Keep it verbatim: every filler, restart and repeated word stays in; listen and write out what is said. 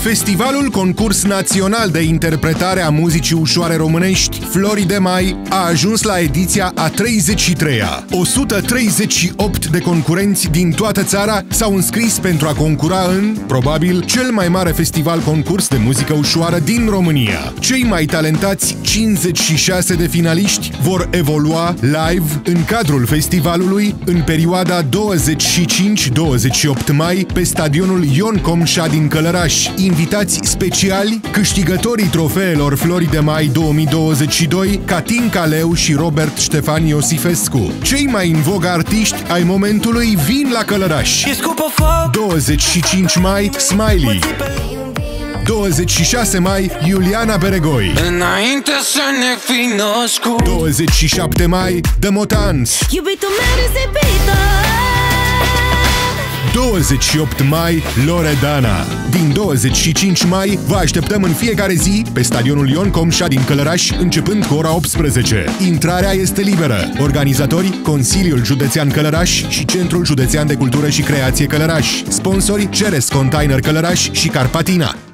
Festivalul Concurs Național de Interpretare a Muzicii Ușoare Românești, Florii de Mai, a ajuns la ediția a treizeci și treia. o sută treizeci și opt de concurenți din toată țara s-au înscris pentru a concura în, probabil, cel mai mare festival concurs de muzică ușoară din România. Cei mai talentați cincizeci și șase de finaliști vor evolua live în cadrul festivalului în perioada douăzeci și cinci - douăzeci și opt mai pe stadionul Ion Comșa din Călăraș. Invitați speciali, câștigătorii trofeelor Florii de Mai două mii douăzeci și doi, Catinca Leu și Robert Ștefan Iosifescu. Cei mai în vogă artiști ai momentului vin la Călăraș. douăzeci și cinci mai, Smiley. douăzeci și șase mai, Iuliana Beregoi. Înainte să ne fi născut. douăzeci și șapte mai, The Motans. Iubitul meu risipită. douăzeci și opt mai, Loredana. Din douăzeci și cinci mai, vă așteptăm în fiecare zi pe stadionul Ion Comșa din Călăraș, începând cu ora optsprezece. Intrarea este liberă. Organizatori, Consiliul Județean Călăraș și Centrul Județean de Cultură și Creație Călăraș. Sponsori, Ceres Container Călăraș și Carpatina.